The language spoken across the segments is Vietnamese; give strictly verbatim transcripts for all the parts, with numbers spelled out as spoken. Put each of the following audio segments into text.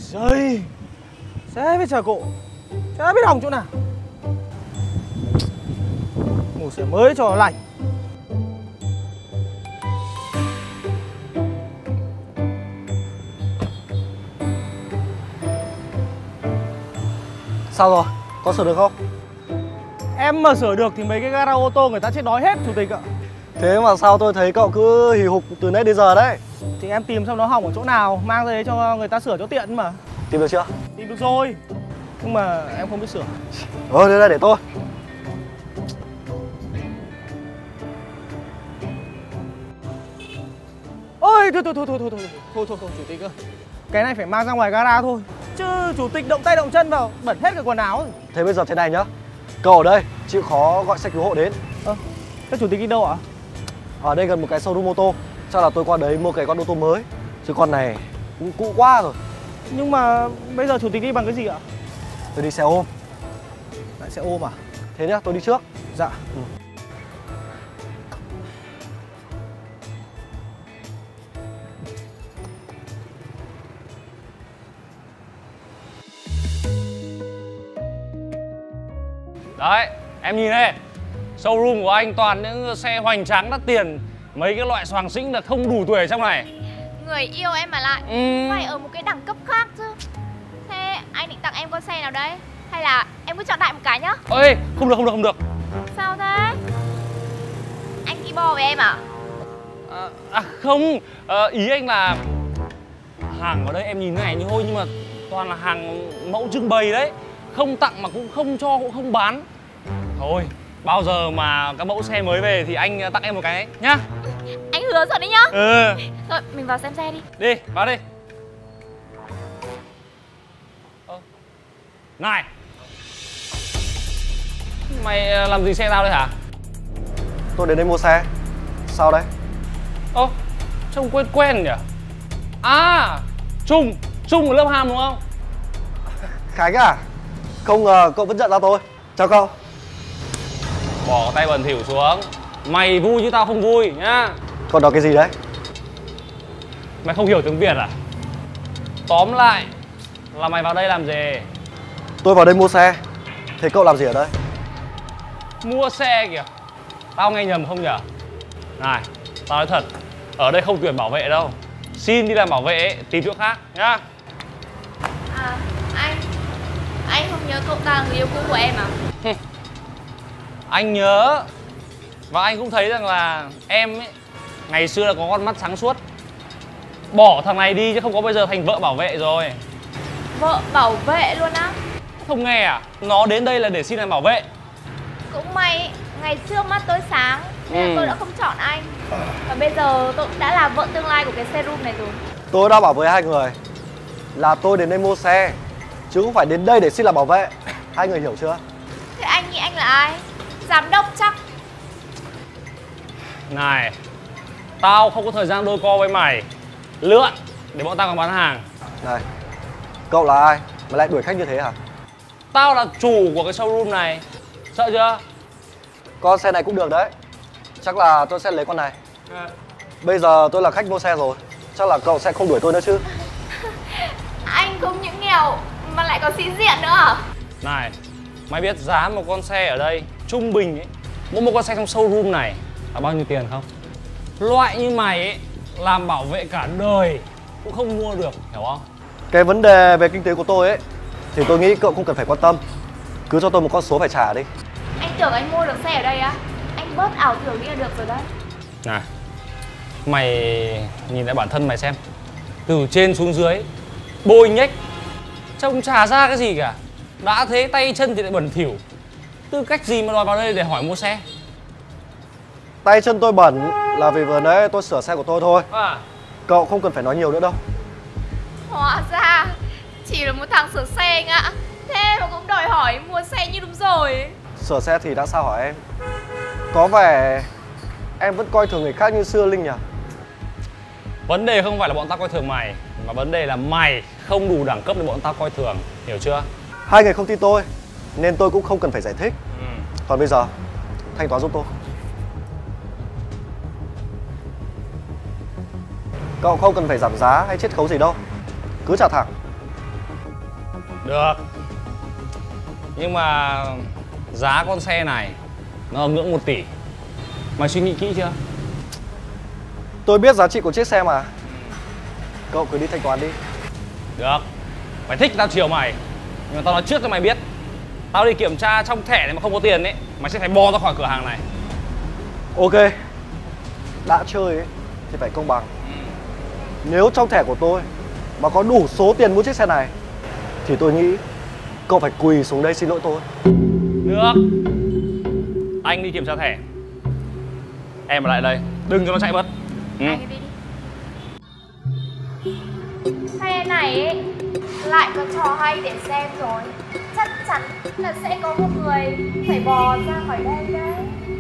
Trời, xe với chả cộ, chả biết hỏng chỗ nào. Ngủ xe mới cho lành. Sao rồi? Có sửa được không? Em mà sửa được thì mấy cái gara ô tô người ta chết đói hết chủ tịch ạ. Thế mà sao tôi thấy cậu cứ hì hục từ nãy đến giờ đấy? Thì em tìm xem nó hỏng ở chỗ nào, mang ra đấy cho người ta sửa cho tiện mà. Tìm được chưa? Tìm được rồi, nhưng mà em không biết sửa. Ờ, đây đây để tôi. Ôi, thôi thôi thôi thôi thôi thôi thôi thôi thôi chủ tịch ơi, cái này phải mang ra ngoài gara thôi, chứ chủ tịch động tay động chân vào bẩn hết cái quần áo rồi. Thế bây giờ thế này nhá, cậu ở đây chịu khó gọi xe cứu hộ đến. Ơ, thế chủ tịch đi đâu ạ? Ở đây gần một cái showroom ô tô, chắc là tôi qua đấy mua cái con ô tô mới, chứ con này cũng cũ quá rồi. Nhưng mà bây giờ chủ tịch đi bằng cái gì ạ? Tôi đi xe ôm. Lại xe ôm à? Thế nhá, tôi đi trước. Dạ. Ừ. Đấy, em nhìn đây, showroom của anh toàn những xe hoành tráng đắt tiền, mấy cái loại xoàng xĩnh là không đủ tuổi ở trong này. Người yêu em mà lại Ừ. phải ở một cái đẳng cấp khác chứ. Thế anh định tặng em con xe nào đấy? Hay là em cứ chọn đại một cái nhá? Ê, không được, không được, không được. Sao thế? Anh đi bò với em à? À, à không, à, ý anh là hàng ở đây em nhìn này như thôi, nhưng mà toàn là hàng mẫu trưng bày đấy. Không tặng mà cũng không cho, cũng không bán. Thôi, bao giờ mà các mẫu xe mới về thì anh tặng em một cái nhá. Anh hứa rồi đấy nhá. Ừ. Rồi, mình vào xem xe đi. Đi, vào đi. Ơ. Này, mày làm gì xe tao đây hả? Tôi đến đây mua xe. Sao đấy? Ơ, trông quen quen nhỉ? À, Trung, Trung của lớp Hàm đúng không? Khánh à? Không ngờ cậu vẫn nhận ra tôi. Chào cậu. Bỏ tay bẩn thỉu xuống. Mày vui chứ tao không vui nhá. Còn đó cái gì đấy? Mày không hiểu tiếng Việt à? Tóm lại là mày vào đây làm gì? Tôi vào đây mua xe. Thế cậu làm gì ở đây? Mua xe kìa. Tao nghe nhầm không nhở? Này, tao nói thật, ở đây không tuyển bảo vệ đâu. Xin đi làm bảo vệ ấy, tìm chỗ khác nhá. À, anh Anh không nhớ cậu ta là người yêu cũ của em à? Anh nhớ. Và anh cũng thấy rằng là em ấy ngày xưa là có con mắt sáng suốt. Bỏ thằng này đi chứ không có bây giờ thành vợ bảo vệ rồi. Vợ bảo vệ luôn á? Không nghe à? Nó đến đây là để xin làm bảo vệ. Cũng may ngày trước mắt tôi sáng nên Ừ. là tôi đã không chọn anh. Và bây giờ tôi cũng đã là vợ tương lai của cái showroom này rồi. Tôi đã bảo với hai người là tôi đến đây mua xe, chứ không phải đến đây để xin làm bảo vệ. Hai người hiểu chưa? Thế anh nghĩ anh là ai? Giám đốc chắc. Này, tao không có thời gian đôi co với mày. Lượn để bọn tao còn bán hàng. Này, cậu là ai mà lại đuổi khách như thế hả? Tao là chủ của cái showroom này. Sợ chưa? Con xe này cũng được đấy. Chắc là tôi sẽ lấy con này. À. Bây giờ tôi là khách mua xe rồi, chắc là cậu sẽ không đuổi tôi nữa chứ? Anh không những nghèo mà lại có sĩ diện nữa à? Này, mày biết giá một con xe ở đây trung bình ấy, mỗi một con xe trong showroom này là bao nhiêu tiền không? Loại như mày ấy làm bảo vệ cả đời cũng không mua được, hiểu không? Cái vấn đề về kinh tế của tôi ấy thì tôi nghĩ cậu không cần phải quan tâm. Cứ cho tôi một con số phải trả đi. Anh tưởng anh mua được xe ở đây á? Anh bớt ảo tưởng đi là được rồi đấy. Này, mày nhìn lại bản thân mày xem. Từ trên xuống dưới bôi nhếch, trông chả ra cái gì cả. Đã thế tay chân thì lại bẩn thỉu. Tư cách gì mà đòi vào đây để hỏi mua xe? Tay chân tôi bẩn là vì vừa nãy tôi sửa xe của tôi thôi. À, Cậu không cần phải nói nhiều nữa đâu. Hóa ra chỉ là một thằng sửa xe anh ạ. Thế mà cũng đòi hỏi mua xe như đúng rồi. Sửa xe thì đã sao hả em? Có vẻ em vẫn coi thường người khác như xưa Linh nhỉ? vấn đề không phải là bọn tao coi thường mày, mà vấn đề là mày không đủ đẳng cấp để bọn tao coi thường, hiểu chưa? Hai người không tin tôi nên tôi cũng không cần phải giải thích. Ừ. Còn bây giờ thanh toán giúp tôi. Cậu không cần phải giảm giá hay chiết khấu gì đâu, cứ trả thẳng. Được. Nhưng mà giá con xe này nó ở ngưỡng một tỷ. Mày suy nghĩ kỹ chưa? Tôi biết giá trị của chiếc xe mà. Cậu cứ đi thanh toán đi. Được. Mày thích tao chiều mày. Nhưng mà tao nói trước cho mày biết. Tao đi kiểm tra trong thẻ này mà không có tiền ấy, mày sẽ phải bò ra khỏi cửa hàng này. Ok. Đã chơi ấy thì phải công bằng. Nếu trong thẻ của tôi mà có đủ số tiền mua chiếc xe này thì tôi nghĩ cậu phải quỳ xuống đây xin lỗi tôi. Được. Anh đi kiểm tra thẻ. Em ở lại đây, đừng cho nó chạy mất. Ừ. Anh đi đi. Xe này ấy, lại có trò hay để xem rồi. Chắc chắn là sẽ có một người phải bò ra khỏi đây đấy.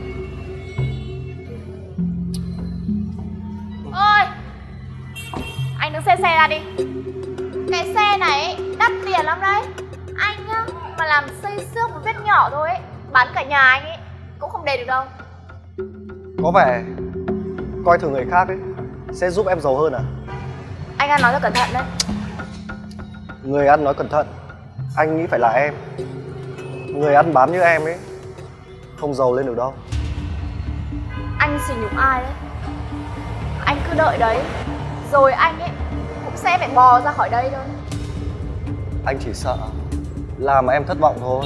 Ôi, anh đừng xe xe ra đi. Cái xe này ấy, đắt tiền lắm đấy. Anh nhá, mà làm xây xước một vết nhỏ thôi ấy, bán cả nhà anh ấy cũng không đền được đâu. Có vẻ coi thường người khác ấy sẽ giúp em giàu hơn à? Anh ăn nói cho cẩn thận đấy. Người ăn nói cẩn thận, anh nghĩ phải là em. Người ăn bám như em ấy không giàu lên được đâu. Anh xỉ nhục ai đấy? Anh cứ đợi đấy, rồi anh ấy cũng sẽ phải bò ra khỏi đây thôi. Anh chỉ sợ làm mà em thất vọng thôi.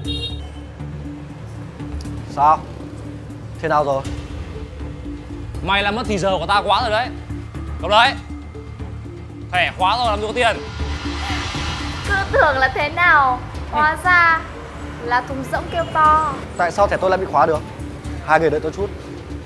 Sao? Thế nào rồi? Mày làm mất thì giờ của tao quá rồi đấy. Cầm đấy. Thẻ khóa rồi làm gì có tiền. Cứ tưởng là thế nào, hóa ra là thùng rỗng kêu to. Tại sao thẻ tôi lại bị khóa được? Hai người đợi tôi chút.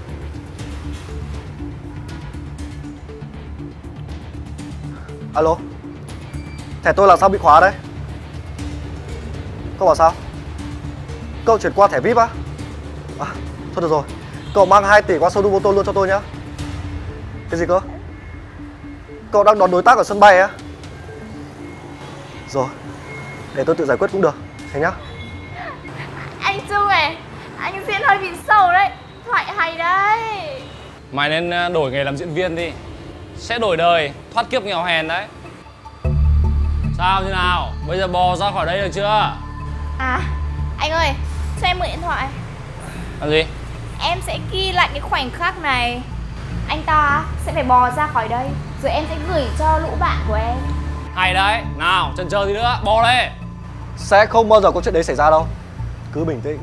Alo. Thẻ tôi là sao bị khóa đấy? Cậu bảo sao? Cậu chuyển qua thẻ vi ai pi á? À, thôi được rồi. Cậu mang hai tỷ qua showroom ô tô luôn cho tôi nhá. Cái gì cơ? Cậu đang đón đối tác ở sân bay á? Rồi, để tôi tự giải quyết cũng được. Thế nhá. Anh Trung này, anh diễn hơi bị sâu đấy. Thoại hay đấy. Mày nên đổi nghề làm diễn viên đi. Sẽ đổi đời, thoát kiếp nghèo hèn đấy. Sao như nào? Bây giờ bò ra khỏi đây được chưa? À, anh ơi, cho em mượn điện thoại. Làm gì? Em sẽ ghi lại cái khoảnh khắc này. Anh ta sẽ phải bò ra khỏi đây, rồi em sẽ gửi cho lũ bạn của em. Hay đấy. Nào, chần chờ gì nữa, bò lên. Sẽ không bao giờ có chuyện đấy xảy ra đâu. Cứ bình tĩnh.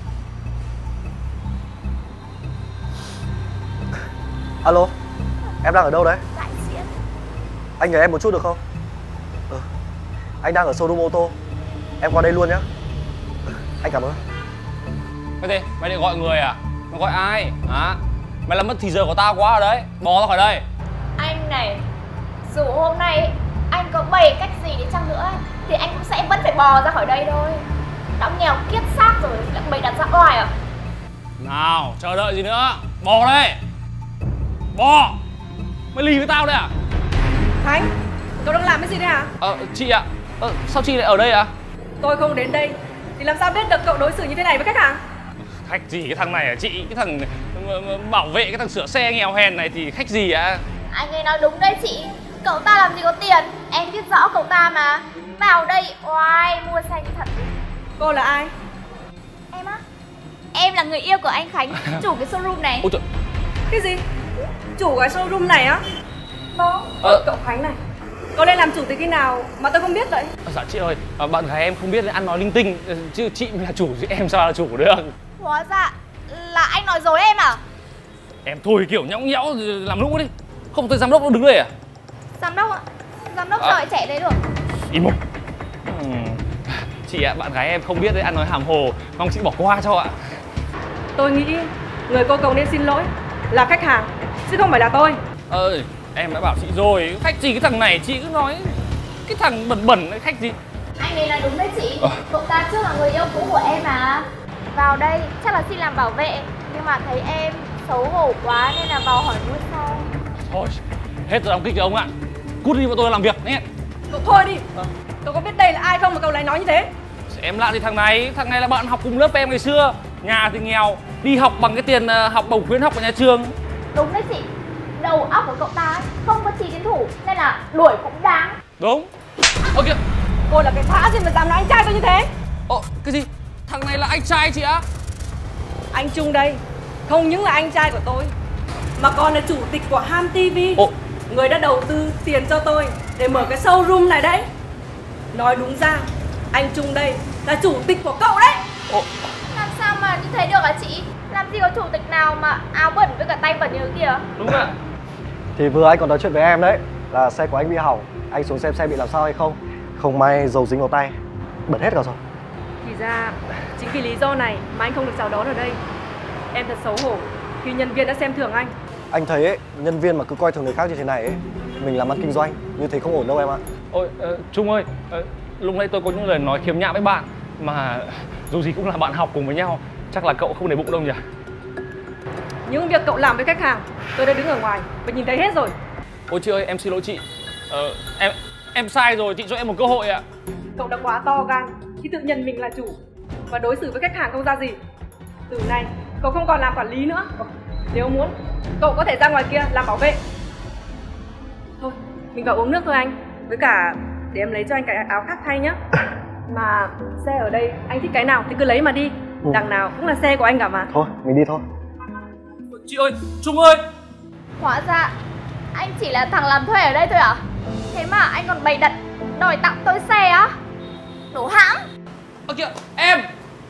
Alo, em đang ở đâu đấy? Đại diện. Anh nhờ em một chút được không? Ừ, anh đang ở showroom ô tô. Em qua đây luôn nhá. Ừ, anh cảm ơn. Cái gì? Mày định gọi người à? Mày gọi ai? Hả? Mày làm mất thì giờ của tao quá rồi đấy. Bò ra khỏi đây. Anh này, dù hôm nay anh có bày cách gì đi chăng nữa thì anh cũng sẽ vẫn phải bò ra khỏi đây thôi. Đã nghèo kiết xác rồi lại bày đặt ra oai à? Nào, chờ đợi gì nữa. Bò đây. Bò. Mày lì với tao đây à? Khánh, cậu đang làm cái gì đây hả? Ờ, chị ạ. Ờ, sao chị lại ở đây à? Tôi không đến đây thì làm sao biết được cậu đối xử như thế này với khách hàng? Khách gì cái thằng này à chị? Cái thằng bảo vệ cái thằng sửa xe nghèo hèn này thì khách gì ạ? Anh ấy nói đúng đấy chị. Cậu ta làm gì có tiền, em biết rõ cậu ta mà. Vào đây oai mua xe như thật. Cô là ai? Em á? Em là người yêu của anh Khánh, chủ cái showroom này. Ôi trời. Cái gì? Chủ cái showroom này á? Vâng. Ờ. Cậu Khánh này, cậu lên làm chủ từ khi nào mà tôi không biết vậy? Dạ chị ơi, à, bạn gái em không biết ăn nói linh tinh. Chứ chị là chủ chứ em sao là chủ được. Hóa ra là anh nói dối em à? Em thôi kiểu nhõng nhẽo làm lũ đi. Không thấy giám đốc nó đứng đây à? Giám đốc ạ? Giám đốc À. sao lại chạy đấy được? Im mồm. Ừm. Chị ạ, bạn gái em không biết đấy, ăn nói hàm hồ. Mong chị bỏ qua cho ạ. Tôi nghĩ người cô cầu nên xin lỗi là khách hàng, chứ không phải là tôi. Ơi, em đã bảo chị rồi, khách gì cái thằng này chị cứ nói cái thằng bẩn bẩn ấy, khách gì. Anh ấy nói đúng đấy chị. Ờ. Cậu ta trước là người yêu cũ của em mà. Vào đây chắc là xin làm bảo vệ, nhưng mà thấy em xấu hổ quá nên là vào hỏi mua sau. Thôi, hết giờ đóng kịch rồi ông ạ. Cút đi vào tôi làm việc nhé. Cậu thôi đi. Cậu có biết đây là ai không mà cậu lại nói như thế? Em lạ thì thằng này, thằng này là bạn học cùng lớp em ngày xưa. Nhà thì nghèo, đi học bằng cái tiền uh, học bổng khuyến học của nhà trường. Đúng đấy chị. Đầu óc của cậu ta ấy, không có trí tiến thủ nên là đuổi cũng đáng. Đúng. Ơ kìa, Cô là cái thá gì mà dám nói anh trai tôi như thế? Ồ, cái gì? Thằng này là anh trai chị á? Anh Trung đây, không những là anh trai của tôi mà còn là chủ tịch của Ham ti vi. Ồ. Người đã đầu tư tiền cho tôi để mở cái showroom này đấy. Nói đúng ra, anh Trung đây là chủ tịch của cậu đấy. Ồ. Làm sao mà như thế được hả chị? Làm gì có chủ tịch nào mà áo bẩn với cả tay bẩn như thế kìa? Đúng ạ. Thì vừa anh còn nói chuyện với em đấy, là xe của anh bị hỏng, anh xuống xem xe bị làm sao hay không. Không may dầu dính vào tay, bẩn hết cả rồi. Thì ra chính vì lý do này mà anh không được chào đón ở đây. Em thật xấu hổ khi nhân viên đã xem thường anh. Anh thấy ấy, nhân viên mà cứ coi thường người khác như thế này ấy, mình làm ăn kinh doanh như thế không ổn đâu em ạ. Ôi, uh, Trung ơi, uh, lúc nãy tôi có những lời nói khiếm nhã với bạn, mà dù gì cũng là bạn học cùng với nhau, chắc là cậu không để bụng đâu nhỉ? Những việc cậu làm với khách hàng, tôi đã đứng ở ngoài và nhìn thấy hết rồi. Ôi chị ơi, em xin lỗi chị. Ờ, em em sai rồi, chị cho em một cơ hội ạ. Cậu đã quá to gan khi tự nhận mình là chủ và đối xử với khách hàng không ra gì. Từ nay, cậu không còn làm quản lý nữa. Nếu muốn, cậu có thể ra ngoài kia làm bảo vệ. Thôi, mình vào uống nước thôi anh. Với cả, để em lấy cho anh cái áo khác thay nhá. Mà xe ở đây, anh thích cái nào thì cứ lấy mà đi. Ừ. Đằng nào cũng là xe của anh cả mà. Thôi, mình đi thôi. Chị ơi, Trung ơi. Hóa ra anh chỉ là thằng làm thuê ở đây thôi à? Thế mà anh còn bày đặt đòi tặng tôi xe á? Đồ hãng. Ơ kìa, em.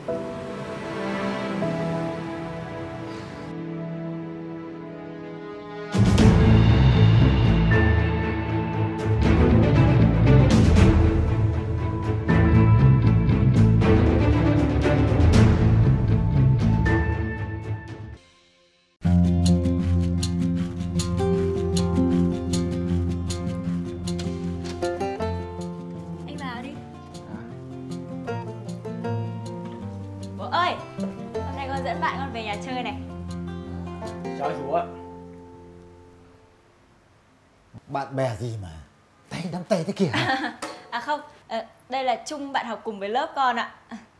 Bạn bè gì mà tay nắm tay thế kìa? À không, à, đây là Trung, bạn học cùng với lớp con ạ.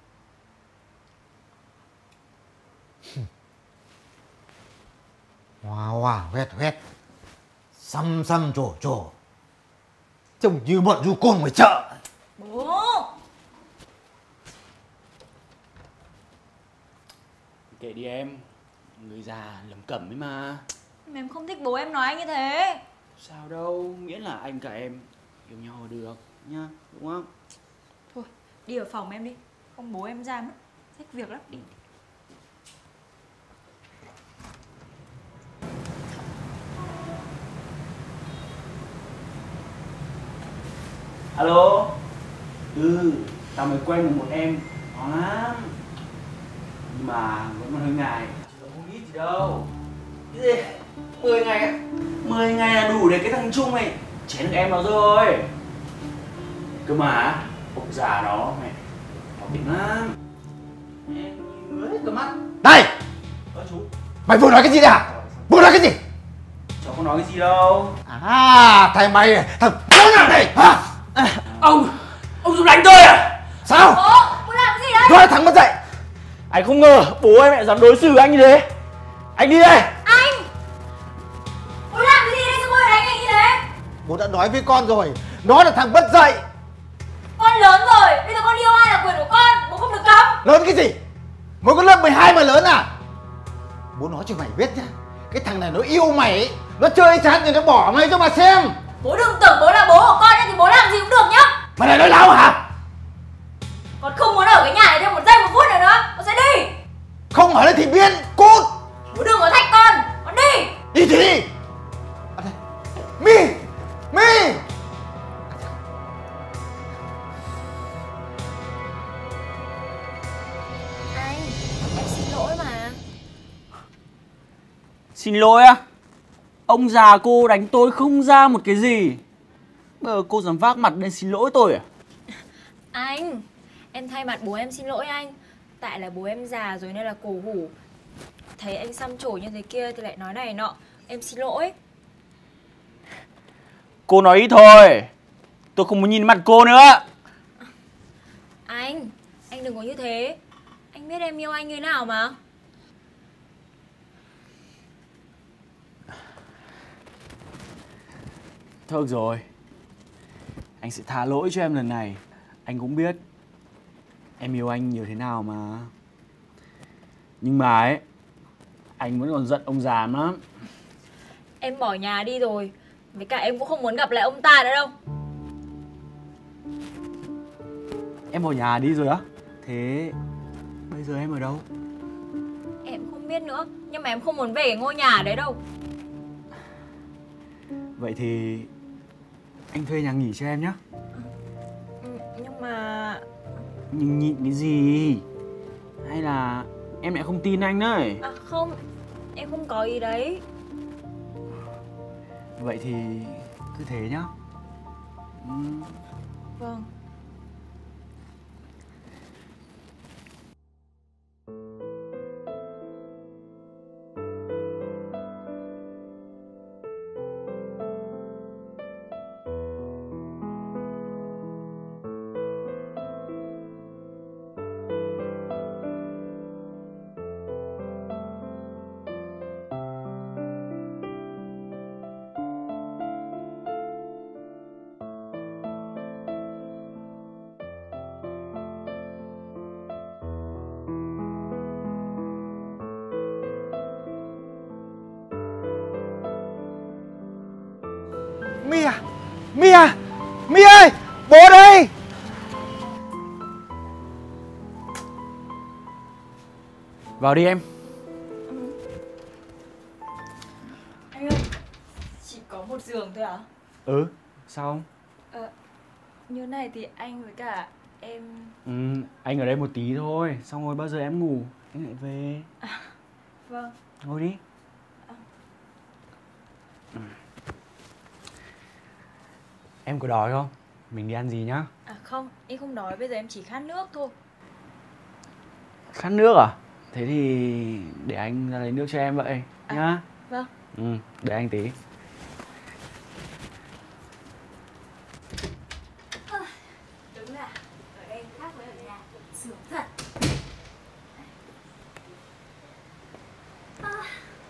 Hoa hoa huét huét, xăm xăm trổ trổ, trông như bọn du côn ngoài chợ. Bố! Kệ đi em, người già lẩm cẩm ấy mà. Mà em không thích bố em nói anh như thế. Sao đâu, miễn là anh cả em yêu nhau là được nhá, đúng không? Thôi, đi ở phòng em đi, không bố em ra mất, thích việc lắm. Đi. Alo. Ừ, tao mới quen được một em ngon lắm, nhưng mà vẫn còn hơi ngại. Chứ không ít gì đâu. Cái gì? mười ngày á? mười ngày là đủ để cái thằng Trung này chén được em nó rồi. Cơ mà ông già nó mày nó tỉnh lắm, em ngứa hết cả mắt. Đây! Ơ chú, Mày vừa nói cái gì đấy hả? Vừa nói cái gì? cháu không nói cái gì đâu. À, thầy mày, thằng khốn nạn này hả? À, ông, ông dùng đánh tôi à? Sao? Bố, bố làm cái gì đấy? Nói thằng mất dậy. Anh không ngờ bố em lại dám đối xử với anh như thế. Anh đi đây. Anh! Bố làm cái gì đấy, sao bố lại đánh anh như thế? Bố đã nói với con rồi, nó là thằng mất dậy. Con lớn rồi, bây giờ con yêu ai là quyền của con, bố không được cấm. Lớn cái gì? Mới có lớp mười hai mà lớn à? Bố nói cho mày biết nhá, cái thằng này nó yêu mày ấy, nó chơi chán thì nó bỏ mày cho mà xem. Bố đừng tưởng bố là bố của con thì bố làm gì cũng được nhá. Mày lại nói láo hả? Con không muốn ở cái nhà này thêm một giây một phút nữa nữa, con sẽ đi. Không ở đây thì biến, cút. Bố đừng có thách con, con đi. Đi thì đi. À đây. Mi, Mi. Anh, em xin lỗi mà. Xin lỗi á? Ông già cô đánh tôi không ra một cái gì, bây giờ cô dám vác mặt lên xin lỗi tôi à? Anh, em thay mặt bố em xin lỗi anh. Tại là bố em già rồi nên là cổ hủ. Thấy anh xăm trổ như thế kia thì lại nói này nọ. Em xin lỗi. Cô nói ít thôi, tôi không muốn nhìn mặt cô nữa. Anh, anh đừng có như thế. Anh biết em yêu anh như thế nào mà. Thôi được rồi, anh sẽ tha lỗi cho em lần này. Anh cũng biết em yêu anh nhiều thế nào mà. Nhưng mà ấy, anh vẫn còn giận ông già lắm. Em bỏ nhà đi rồi, với cả em cũng không muốn gặp lại ông ta nữa đâu. Em bỏ nhà đi rồi á? Thế bây giờ em ở đâu? Em không biết nữa, nhưng mà em không muốn về cái ngôi nhà đấy đâu. Vậy thì anh thuê nhà nghỉ cho em nhé. Ừ, nhưng mà... Nhưng nhịn cái gì? Hay là em lại không tin anh đấy? À không, em không có ý đấy. Vậy thì cứ thế nhá. Ừ. Vâng. My à? My à? My ơi! Bố đây! Vào đi em. Anh ơi, chỉ có một giường thôi à? Ừ, sao không? Ờ, như này thì anh với cả em... Ừ, anh ở đây một tí thôi, xong rồi bao giờ em ngủ anh lại về. À, vâng. Ngồi đi. À. Ừ. Em có đói không? Mình đi ăn gì nhá? À không, em không đói, bây giờ em chỉ khát nước thôi. Khát nước à? Thế thì để anh ra lấy nước cho em vậy à, nhá. Vâng. Ừ, để anh tí. Đúng là ở đây khác với ở nhà, sướng thật. À.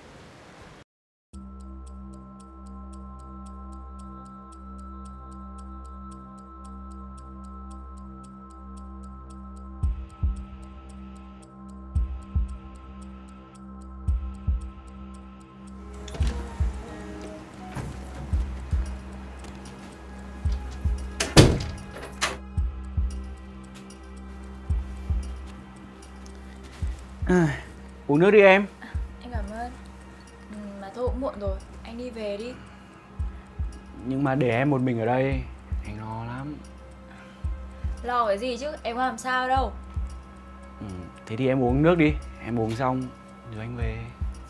À, uống nước đi em. À, em cảm ơn. Ừ, mà thôi cũng muộn rồi, anh đi về đi. Nhưng mà để em một mình ở đây anh lo lắm. Lo cái gì chứ, em có làm sao đâu. Ừ, thế thì em uống nước đi. Em uống xong rồi anh về.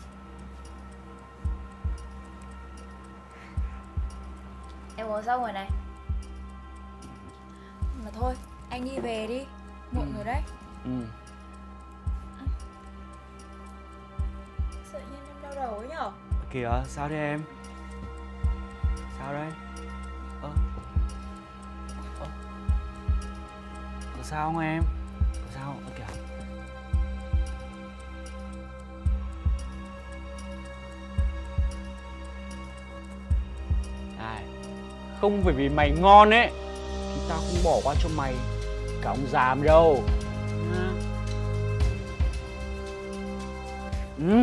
Em uống xong rồi này. Mà thôi, anh đi về đi, muộn ừ. rồi đấy. Ừ. Tự nhiên em đau đầu ấy nhở? Kìa, sao thế em? Sao đây? Ơ Ơ Có sao không em? Có sao không? Ơ kìa. Này, không phải vì mày ngon ấy thì tao không bỏ qua cho mày cả ông giàm đâu. Ừ.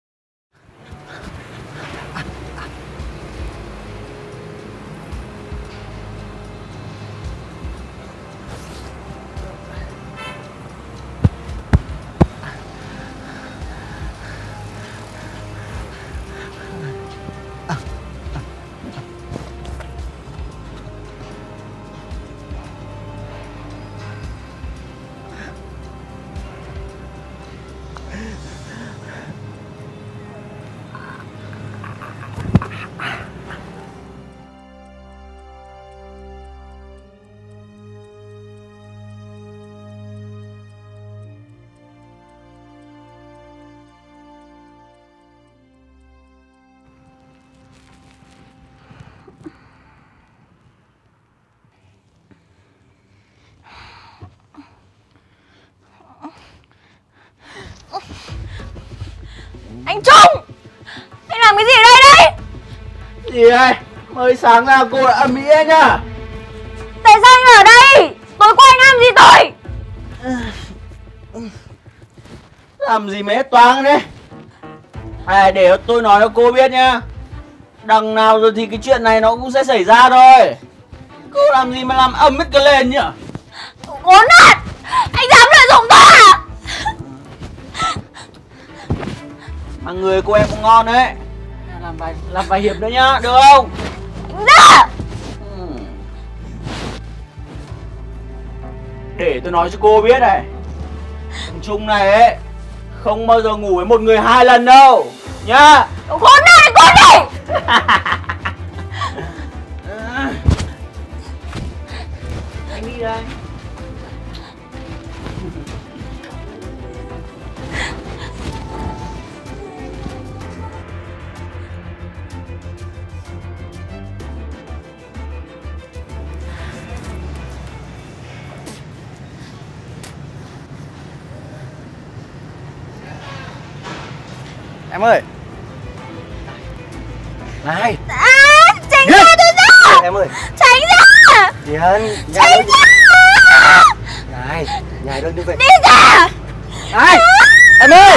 Anh Trung! Anh làm cái gì ở đây đấy? Gì đây? Mới sáng ra cô đã ầm ĩ anh à? Tại sao anh ở đây? Tối rồi, cô anh làm gì tôi? Làm gì mà hết toáng đấy. À, để tôi nói cho cô biết nhá. Đằng nào rồi thì cái chuyện này nó cũng sẽ xảy ra thôi. Cô làm gì mà làm ầm hết cái lên nhỉ? Khốn nạn! Anh dám lợi dụng tôi à? Mà người cô em cũng ngon đấy. Làm vài, làm vài hiệp nữa nhá, được không? Dạ! Ừ. Để tôi nói cho cô biết này. Thằng Trung này ấy không bao giờ ngủ với một người hai lần đâu nhá. Khốn nạn con này! Anh đi đây. Em ơi. Này. À, tránh ra tôi ra! Em ơi. Tránh ra! Điền. Tránh ra! Này, nhảy đơn đi về. Đi ra! Này, em ơi.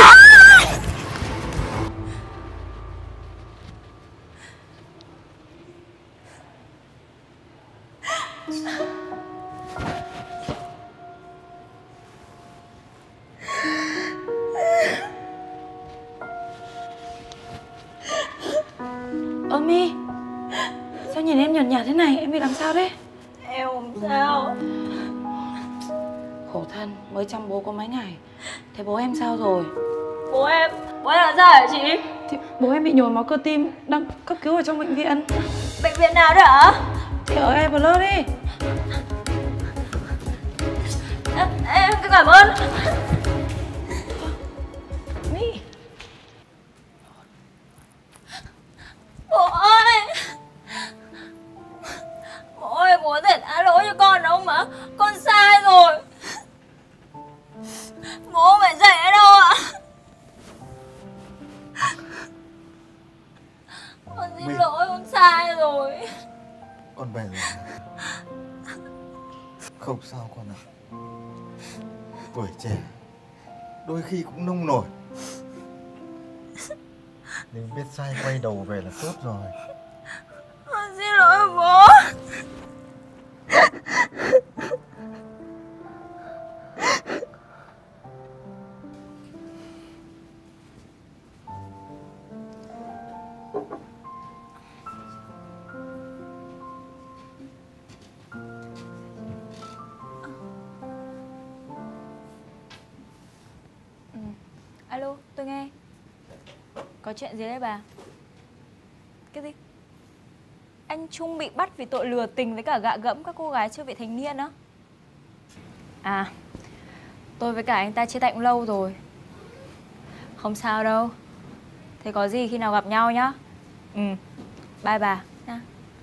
Ơ My, sao nhìn em nhợt nhạt thế này? Em bị làm sao đấy? Em không sao. Khổ thân, mới chăm bố có mấy ngày. Thế bố em sao rồi? Bố em, bố em làm sao hả chị? Thì bố em bị nhồi máu cơ tim, đang cấp cứu ở trong bệnh viện. Bệnh viện nào đấy hả? Thì ở Everest đi. Em, em cảm ơn. My. Bố ơi! Bố ơi, bố có thể tha lỗi cho con đâu mà. Con sai rồi. Bố không phải dậy ở đâu ạ. Con xin Mình... lỗi, con sai rồi. Con về rồi. Không sao con ạ. Tuổi trẻ đôi khi cũng nông nổi. Nếu biết sai quay đầu về là tốt rồi. Con xin lỗi bố. Ừ. Alo, tôi nghe. Có chuyện gì đấy bà? Cái gì? Anh Trung bị bắt vì tội lừa tình với cả gạ gẫm các cô gái chưa vị thành niên á? À, tôi với cả anh ta chia tay cũng lâu rồi. Không sao đâu. Thế có gì khi nào gặp nhau nhá. Ừ, bye bà nha.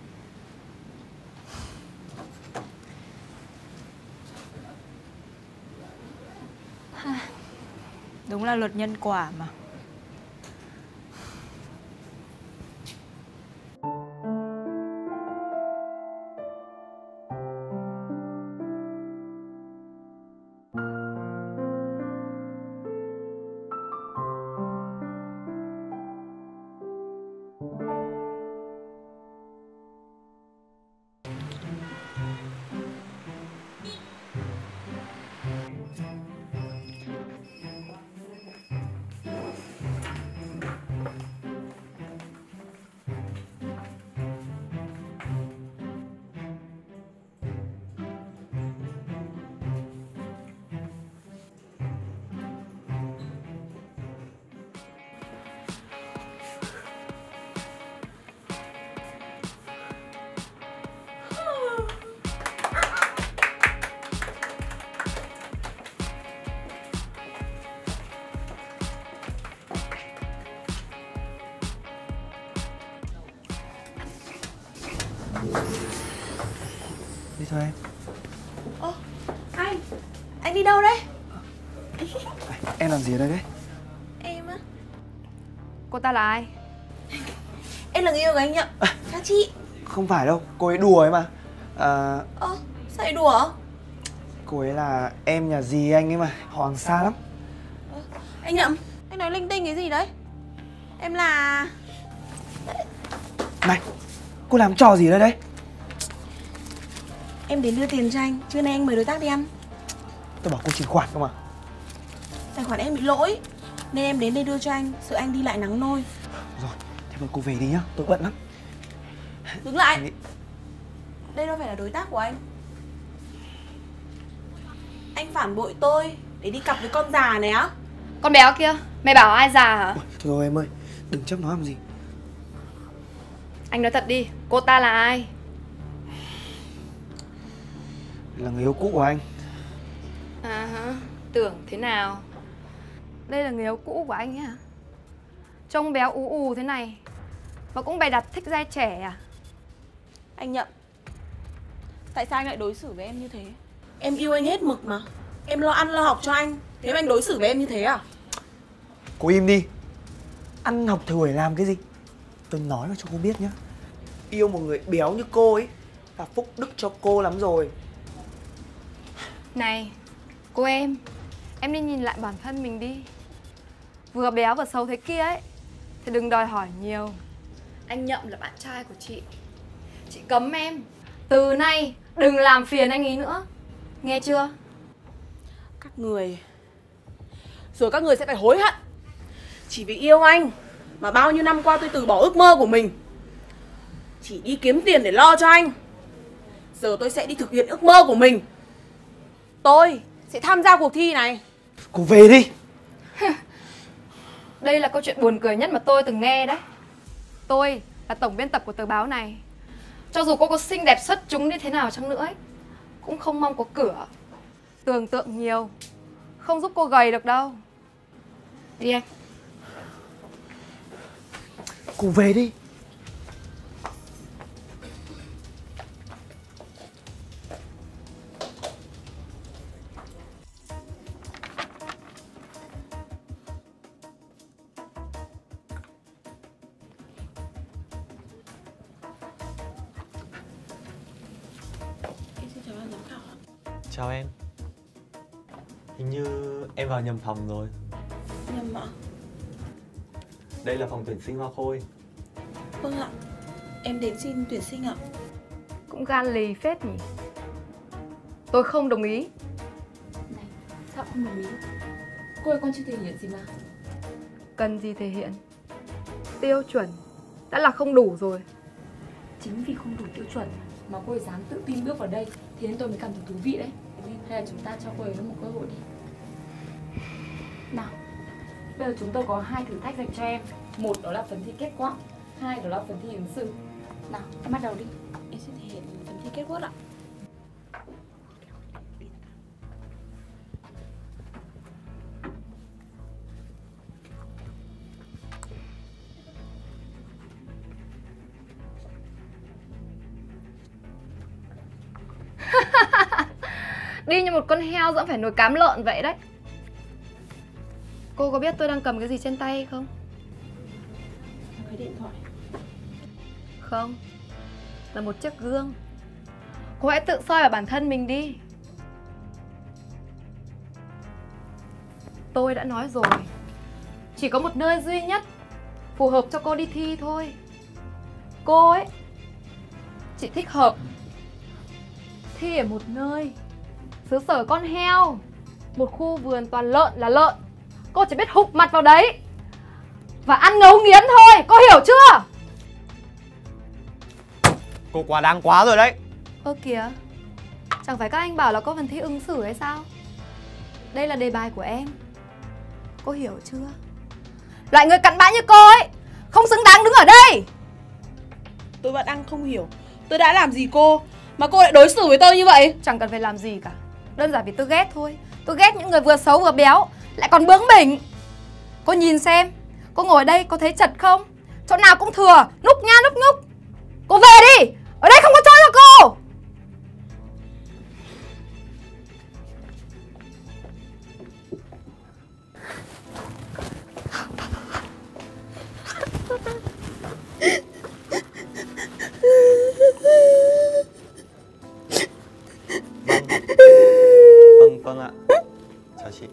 Đúng là luật nhân quả mà. Đi thôi em. Ơ, anh, anh đi đâu đấy? Em làm gì ở đây đấy? Em á? Cô ta là ai? Em là người yêu của anh ạ. Các chị. Không phải đâu, cô ấy đùa ấy mà. À... Ơ, sao lại đùa? Cô ấy là em nhà dì anh ấy mà, họ hàng xa lắm. Anh Nhậm, anh nói linh tinh cái gì đấy? Em là... Này, cô làm trò gì đây đấy? Em đến đưa tiền cho anh, trưa nay anh mời đối tác đi ăn. Tôi bảo cô chuyển khoản cơ mà. Tài khoản em bị lỗi nên em đến đây đưa cho anh, sợ anh đi lại nắng nôi. Rồi, thế mà cô về đi nhá, tôi bận lắm. Đứng lại. Đây đâu phải là đối tác của anh. Anh phản bội tôi để đi cặp với con già này á. Con béo kia, mày bảo ai già hả? Thôi rồi em ơi, đừng chấp nói làm gì. Anh nói thật đi, cô ta là ai? Là người yêu cũ của anh. À hả, tưởng thế nào? Đây là người yêu cũ của anh ấy hả? Trông béo ú ù thế này mà cũng bày đặt thích trai trẻ à? Anh Nhậm, tại sao anh lại đối xử với em như thế? Em yêu anh hết mực mà. Em lo ăn lo học cho anh, thế mà anh đối xử với em như thế à? Cô im đi. Ăn học thử để làm cái gì? Tôi nói cho cô biết nhá. Yêu một người béo như cô ấy là phúc đức cho cô lắm rồi. Này, cô em, em nên nhìn lại bản thân mình đi. Vừa béo vừa xấu thế kia ấy thì đừng đòi hỏi nhiều. Anh Nhậm là bạn trai của chị. Chị cấm em từ nay đừng làm phiền anh ấy nữa. Nghe chưa? Các người, rồi các người sẽ phải hối hận. Chỉ vì yêu anh mà bao nhiêu năm qua tôi từ bỏ ước mơ của mình, chỉ đi kiếm tiền để lo cho anh. Giờ tôi sẽ đi thực hiện ước mơ của mình. Tôi sẽ tham gia cuộc thi này. Cô về đi. Đây là câu chuyện buồn cười nhất mà tôi từng nghe đấy. Tôi là tổng biên tập của tờ báo này. Cho dù cô có xinh đẹp xuất chúng như thế nào chăng nữa ấy, cũng không mong có cửa. Tưởng tượng nhiều không giúp cô gầy được đâu. Đi anh. Cô về đi. Chào em. Hình như em vào nhầm phòng rồi. Nhầm ạ? Đây là phòng tuyển sinh Hoa Khôi. Vâng ạ, em đến xin tuyển sinh ạ. Cũng gan lì phết nhỉ. Tôi không đồng ý. Này, sao không đồng ý? Cô ơi, con chưa thể hiện gì mà. Cần gì thể hiện? Tiêu chuẩn đã là không đủ rồi. Chính vì không đủ tiêu chuẩn mà cô ấy dám tự tin bước vào đây, thế nên tôi mới cảm thấy thú vị đấy. Hay là chúng ta cho cô ấy một cơ hội đi. Nào, bây giờ chúng tôi có hai thử thách dành cho em. Một đó là phần thi kết quát, hai đó là phần thi ứng xử. Nào, em bắt đầu đi. Em sẽ thể hiện phần thi kết quát ạ. Đi như một con heo dẫm phải nồi cám lợn vậy đấy. Cô có biết tôi đang cầm cái gì trên tay hay không? Cái điện thoại. Không, là một chiếc gương. Cô hãy tự soi vào bản thân mình đi. Tôi đã nói rồi, chỉ có một nơi duy nhất phù hợp cho cô đi thi thôi. Cô ấy chỉ thích hợp thi ở một nơi xứ sở con heo, một khu vườn toàn lợn là lợn. Cô chỉ biết hụt mặt vào đấy và ăn ngấu nghiến thôi, cô hiểu chưa? Cô quá đáng quá rồi đấy. Ơ kìa, chẳng phải các anh bảo là có phần thi ứng xử hay sao? Đây là đề bài của em, cô hiểu chưa? Loại người cặn bã như cô ấy không xứng đáng đứng ở đây. Tôi vẫn đang không hiểu tôi đã làm gì cô mà cô lại đối xử với tôi như vậy. Chẳng cần phải làm gì cả, đơn giản vì tôi ghét thôi. Tôi ghét những người vừa xấu vừa béo lại còn bướng bỉnh. Cô nhìn xem, cô ngồi đây có thấy chật không? Chỗ nào cũng thừa, núc nha núc nhúc. Cô về đi, ở đây không có chỗ cho cô. Vâng ạ. Chào chị.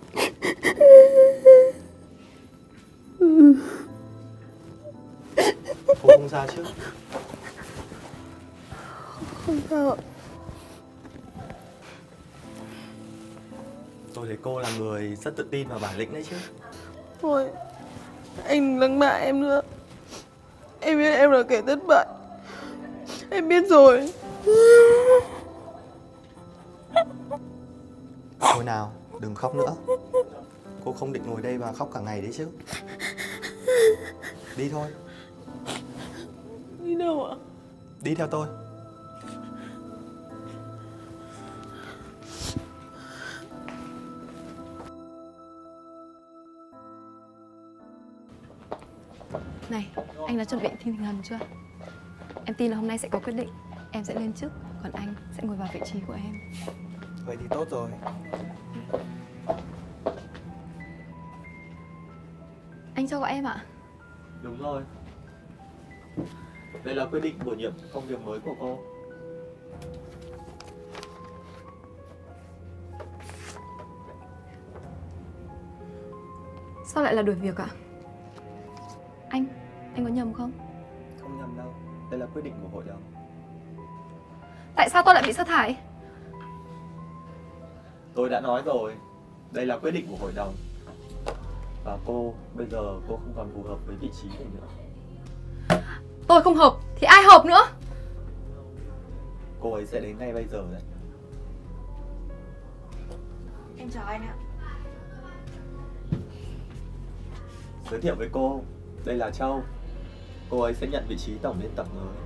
Cô không sao chứ? Không sao ạ. Tôi thấy cô là người rất tự tin và bản lĩnh đấy chứ. Thôi, anh đừng lăng mạ em nữa. Em biết em là kẻ thất bại. Em biết rồi. Thôi nào, đừng khóc nữa. Cô không định ngồi đây và khóc cả ngày đấy chứ. Đi thôi. Đi đâu ạ? Đi theo tôi. Này, anh đã chuẩn bị thiên thần chưa? Em tin là hôm nay sẽ có quyết định. Em sẽ lên chức, còn anh sẽ ngồi vào vị trí của em. Vậy thì tốt rồi. Anh cho gọi em ạ. Đúng rồi. Đây là quyết định bổ nhiệm công việc mới của cô. Sao lại là đuổi việc ạ? Anh, anh có nhầm không? Không nhầm đâu. Đây là quyết định của hội đồng. Tại sao tôi lại bị sa thải? Tôi đã nói rồi. Đây là quyết định của hội đồng. Và cô, bây giờ cô không còn phù hợp với vị trí này nữa. Tôi không hợp, thì ai hợp nữa? Cô ấy sẽ đến ngay bây giờ đấy. Em chào anh ạ. Giới thiệu với cô, đây là Châu. Cô ấy sẽ nhận vị trí tổng biên tập mới.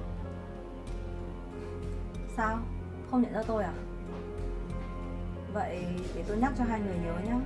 Sao? Không nhận ra tôi à? Vậy để tôi nhắc cho hai người nhớ nhé.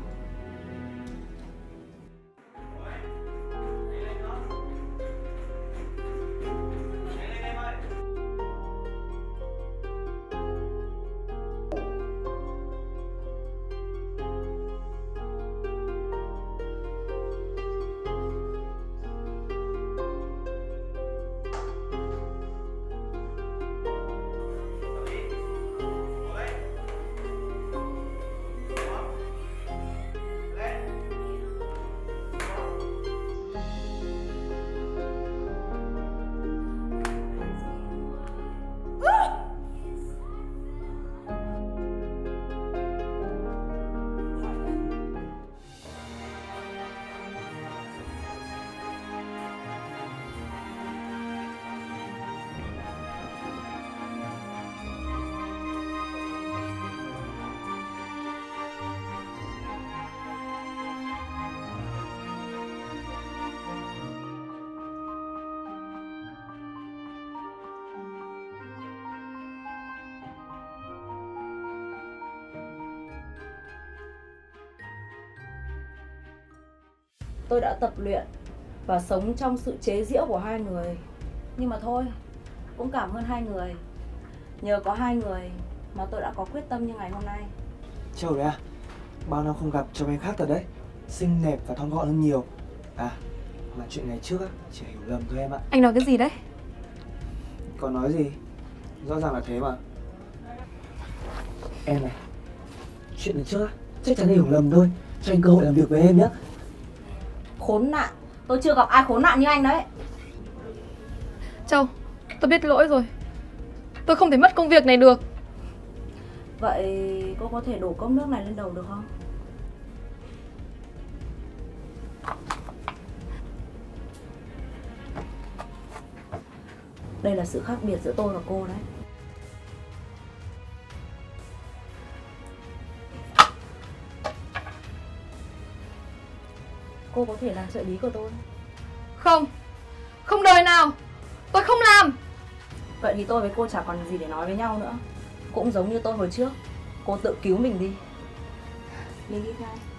Tôi đã tập luyện và sống trong sự chế giễu của hai người. Nhưng mà thôi, cũng cảm ơn hai người. Nhờ có hai người mà tôi đã có quyết tâm như ngày hôm nay. Châu đấy à? Bao năm không gặp trông em khác thật đấy. Xinh đẹp và thon gọn hơn nhiều. À, mà chuyện ngày trước á, chỉ hiểu lầm thôi em ạ. Anh nói cái gì đấy? Còn nói gì? Rõ ràng là thế mà. Em này, chuyện ngày trước á, chắc chắn là hiểu lầm thôi. Cho anh cơ hội làm việc với em nhé. Khốn nạn, tôi chưa gặp ai khốn nạn như anh đấy. Châu, tôi biết lỗi rồi. Tôi không thể mất công việc này được. Vậy cô có thể đổ cốc nước này lên đầu được không? Đây là sự khác biệt giữa tôi và cô đấy. Cô có thể làm trợ lý của tôi. Không, không đời nào. Tôi không làm. Vậy thì tôi với cô chả còn gì để nói với nhau nữa. Cũng giống như tôi hồi trước, cô tự cứu mình đi. Mình đi khai.